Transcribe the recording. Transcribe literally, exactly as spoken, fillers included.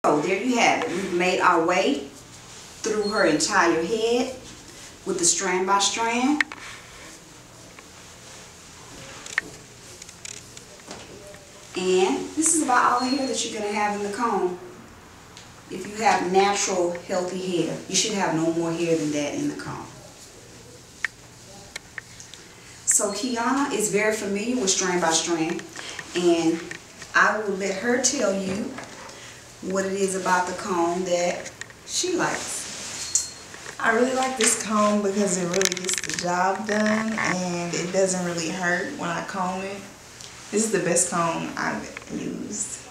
So there you have it. We've made our way through her entire head with the strand by strand. And this is about all the hair that you're going to have in the comb. If you have natural, healthy hair, you should have no more hair than that in the comb. So Kiana is very familiar with strand by strand, and I will let her tell you what it is about the comb that she likes. I really like this comb because it really gets the job done and it doesn't really hurt when I comb it. This is the best comb I've used.